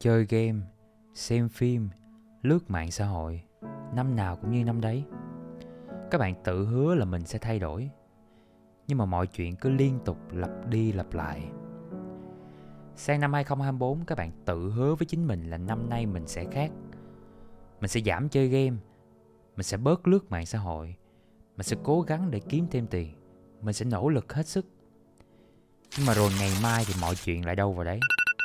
chơi game, xem phim, lướt mạng xã hội, năm nào cũng như năm đấy. Các bạn tự hứa là mình sẽ thay đổi, nhưng mà mọi chuyện cứ liên tục lặp đi lặp lại. Sang năm 2024, các bạn tự hứa với chính mình là năm nay mình sẽ khác. Mình sẽ giảm chơi game, mình sẽ bớt lướt mạng xã hội, mình sẽ cố gắng để kiếm thêm tiền, mình sẽ nỗ lực hết sức. Nhưng mà rồi ngày mai thì mọi chuyện lại đâu vào đấy.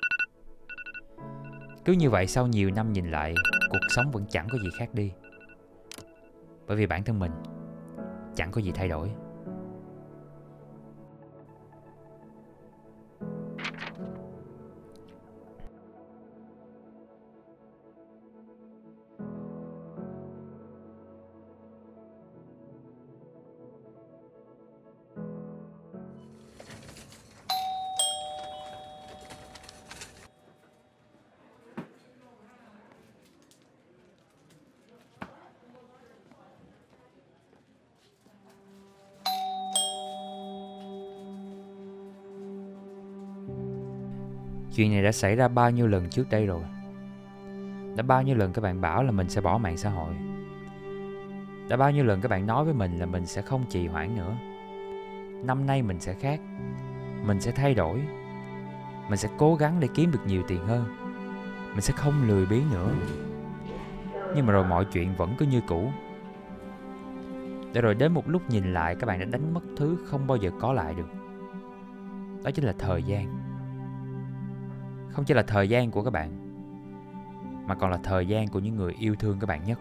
Cứ như vậy sau nhiều năm nhìn lại, cuộc sống vẫn chẳng có gì khác đi. Bởi vì bản thân mình chẳng có gì thay đổi. Chuyện này đã xảy ra bao nhiêu lần trước đây rồi. Đã bao nhiêu lần các bạn bảo là mình sẽ bỏ mạng xã hội. Đã bao nhiêu lần các bạn nói với mình là mình sẽ không trì hoãn nữa. Năm nay mình sẽ khác. Mình sẽ thay đổi. Mình sẽ cố gắng để kiếm được nhiều tiền hơn. Mình sẽ không lười biếng nữa. Nhưng mà rồi mọi chuyện vẫn cứ như cũ. Để rồi đến một lúc nhìn lại các bạn đã đánh mất thứ không bao giờ có lại được. Đó chính là thời gian. Không chỉ là thời gian của các bạn, mà còn là thời gian của những người yêu thương các bạn nhất.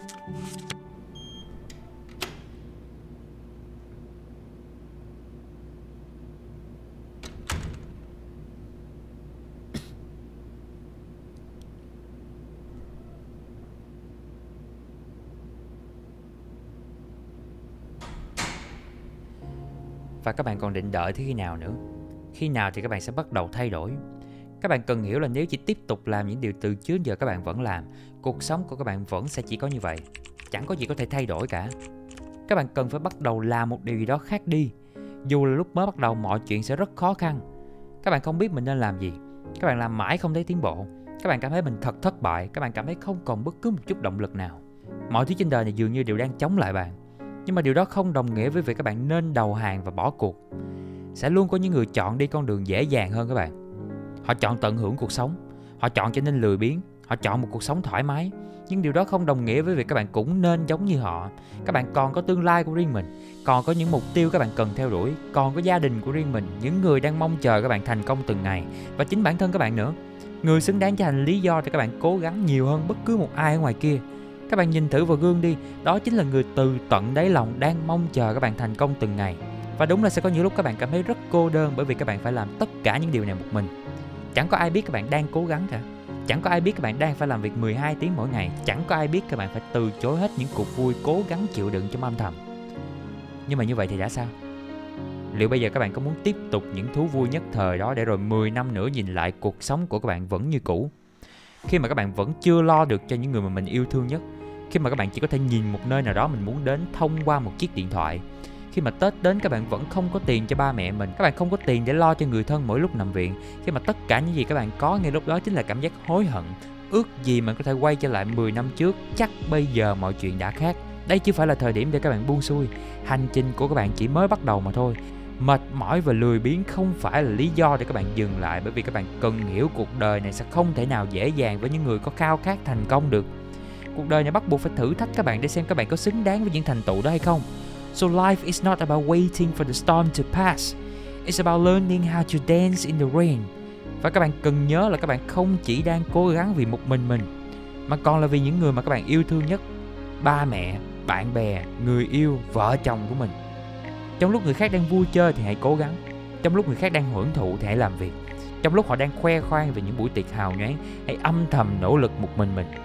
Và các bạn còn định đợi tới khi nào nữa? Khi nào thì các bạn sẽ bắt đầu thay đổi? Các bạn cần hiểu là nếu chỉ tiếp tục làm những điều từ trước giờ các bạn vẫn làm, cuộc sống của các bạn vẫn sẽ chỉ có như vậy. Chẳng có gì có thể thay đổi cả. Các bạn cần phải bắt đầu làm một điều gì đó khác đi. Dù là lúc mới bắt đầu mọi chuyện sẽ rất khó khăn. Các bạn không biết mình nên làm gì. Các bạn làm mãi không thấy tiến bộ. Các bạn cảm thấy mình thật thất bại. Các bạn cảm thấy không còn bất cứ một chút động lực nào. Mọi thứ trên đời này dường như đều đang chống lại bạn. Nhưng mà điều đó không đồng nghĩa với việc các bạn nên đầu hàng và bỏ cuộc. Sẽ luôn có những người chọn đi con đường dễ dàng hơn các bạn. Họ chọn tận hưởng cuộc sống. Họ chọn trở nên lười biếng. Họ chọn một cuộc sống thoải mái. Nhưng điều đó không đồng nghĩa với việc các bạn cũng nên giống như họ. Các bạn còn có tương lai của riêng mình. Còn có những mục tiêu các bạn cần theo đuổi. Còn có gia đình của riêng mình. Những người đang mong chờ các bạn thành công từng ngày. Và chính bản thân các bạn nữa. Người xứng đáng trở thành lý do để các bạn cố gắng nhiều hơn bất cứ một ai ở ngoài kia. Các bạn nhìn thử vào gương đi. Đó chính là người từ tận đáy lòng đang mong chờ các bạn thành công từng ngày. Và đúng là sẽ có những lúc các bạn cảm thấy rất cô đơn, bởi vì các bạn phải làm tất cả những điều này một mình. Chẳng có ai biết các bạn đang cố gắng cả. Chẳng có ai biết các bạn đang phải làm việc 12 tiếng mỗi ngày. Chẳng có ai biết các bạn phải từ chối hết những cuộc vui cố gắng chịu đựng trong âm thầm. Nhưng mà như vậy thì đã sao? Liệu bây giờ các bạn có muốn tiếp tục những thú vui nhất thời đó để rồi 10 năm nữa nhìn lại cuộc sống của các bạn vẫn như cũ? Khi mà các bạn vẫn chưa lo được cho những người mà mình yêu thương nhất. Khi mà các bạn chỉ có thể nhìn một nơi nào đó mình muốn đến thông qua một chiếc điện thoại. Khi mà Tết đến các bạn vẫn không có tiền cho ba mẹ mình. Các bạn không có tiền để lo cho người thân mỗi lúc nằm viện. Khi mà tất cả những gì các bạn có ngay lúc đó chính là cảm giác hối hận. Ước gì mình có thể quay trở lại 10 năm trước. Chắc bây giờ mọi chuyện đã khác. Đây chưa phải là thời điểm để các bạn buông xuôi. Hành trình của các bạn chỉ mới bắt đầu mà thôi. Mệt mỏi và lười biếng không phải là lý do để các bạn dừng lại. Bởi vì các bạn cần hiểu cuộc đời này sẽ không thể nào dễ dàng với những người có khao khát thành công được. Cuộc đời này bắt buộc phải thử thách các bạn để xem các bạn có xứng đáng với những thành tựu đó hay không. So life is not about waiting for the storm to pass. It's about learning how to dance in the rain. Và các bạn cần nhớ là các bạn không chỉ đang cố gắng vì một mình, mà còn là vì những người mà các bạn yêu thương nhất. Ba mẹ, bạn bè, người yêu, vợ chồng của mình. Trong lúc người khác đang vui chơi thì hãy cố gắng. Trong lúc người khác đang hưởng thụ thì hãy làm việc. Trong lúc họ đang khoe khoang về những buổi tiệc hào nhoáng, hãy âm thầm nỗ lực một mình.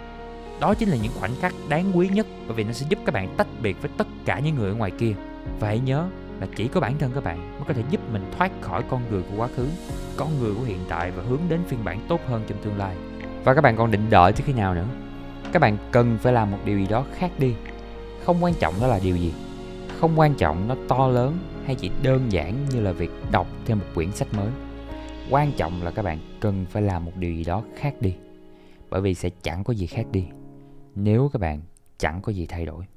Đó chính là những khoảnh khắc đáng quý nhất, bởi vì nó sẽ giúp các bạn tách biệt với tất cả những người ở ngoài kia. Và hãy nhớ là chỉ có bản thân các bạn mới có thể giúp mình thoát khỏi con người của quá khứ, con người của hiện tại và hướng đến phiên bản tốt hơn trong tương lai. Và các bạn còn định đợi tới khi nào nữa? Các bạn cần phải làm một điều gì đó khác đi. Không quan trọng đó là điều gì. Không quan trọng nó to lớn hay chỉ đơn giản như là việc đọc thêm một quyển sách mới. Quan trọng là các bạn cần phải làm một điều gì đó khác đi. Bởi vì sẽ chẳng có gì khác đi nếu các bạn chẳng có gì thay đổi.